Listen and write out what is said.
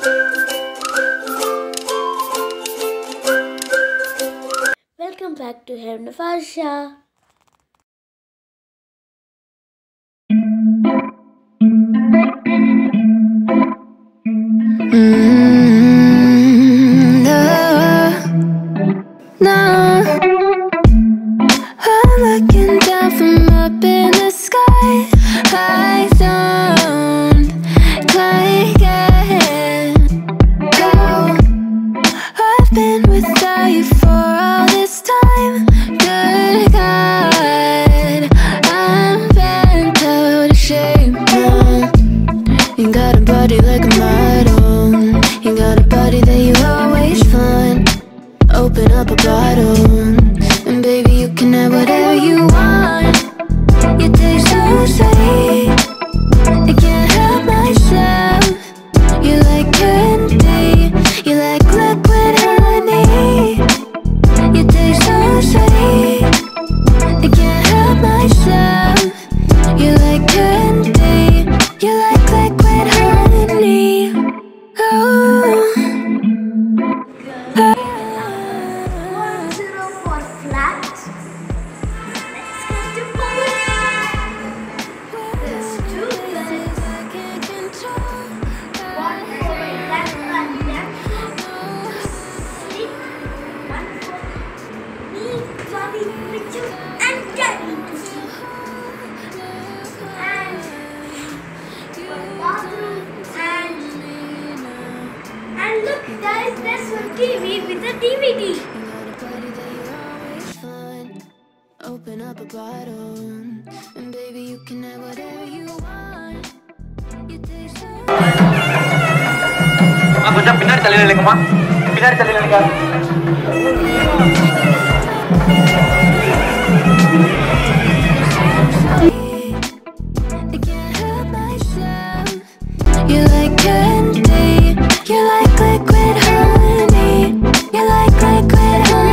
Welcome back to Heaven of Asha. I'm looking down from up in the sky. I don't like it. Oh, I've been without you for all this time. Good God, I'm bent out of shape now. You got a body like a model. You got a body that you always find. Open up a bottle, and baby you can have whatever you want. You taste so sweet, I can't help myself. You like candy, you like liquid honey. You taste so sweet, I can't help myself. You like candy, you like liquid honey. Oh. And look guys, there's a TV with a DVD. Open up a bottle, and baby you can have whatever you want. You taste so கொஞ்சம் பின்னாடி தள்ளில இல்லைங்கம்மா, பின்னாடி தள்ளில இல்லைங்க.